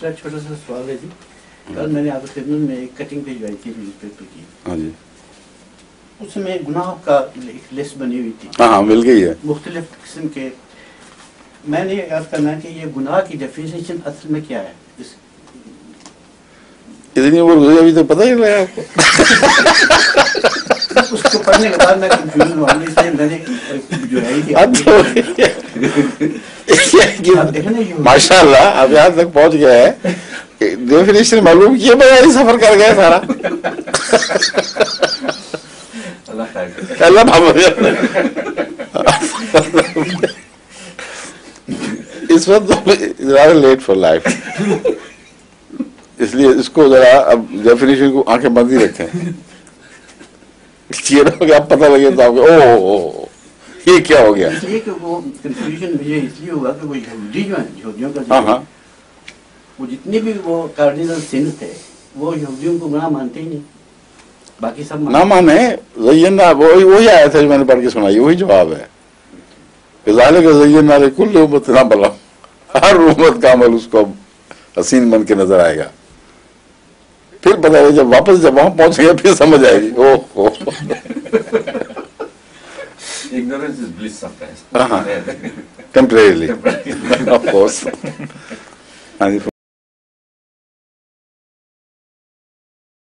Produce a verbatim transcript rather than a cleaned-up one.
دوسرا چھوٹا سا سوال ہے جی. کل میں نے آپ کی خدمت میں ایک کٹنگ بھجوائی تھی نیوز پیپر کی. ہاں جی. اس میں گناہ کا ایک لسٹ بنی ہوئی تھی. ہاں ہاں مل گئی ہے. مختلف قسم کے. میں نے یاد کرنا کہ یہ گناہ کی ڈیفینیشن اصل میں کیا ہے. اتنی عمر گزری ابھی تو پتہ ہی نہیں لگا آپ کو. اس کو پڑھنے کے بعد میں کنفیوژن ہوا, اس لیے میں نے جو ہے ماشاء اللہ اب یہاں تک پہنچ گیا ہے. ڈیفینیشن معلوم کیے بغیر ہی سفر کر گئے سارا. اللہ اس وقت زیادہ لیٹ فار لائف, اس لیے اس کو ذرا اب ڈیفینیشن کو آنکھیں بند ہی رکھیں. یہ نہ ہو کہ آپ پتہ لگے تو آپ کو او یہ کیا ہو گیا. اس لیے کہ وہ کنفیوژن مجھے اس لیے ہوا کہ وہ یہودی جو ہیں, یہودیوں کا ہاں ہاں وہ جتنے بھی وہ کارڈینل سنس تھے وہ یہودیوں کو گناہ مانتے ہی نہیں, باقی سب نہ مانے. زینا وہی وہی آیا تھا جو میں نے پڑھ کے سنائی, وہی جواب ہے. ذالک زینا لکل امت عملہا, ہر امت کا عمل اس کو حسین بن کے نظر آئے گا. پھر پتہ ہے جب واپس جب وہاں پہنچ گیا پھر سمجھ آئے گی. اوہ اوہ Ignorance is bliss sometimes. temporarily of course.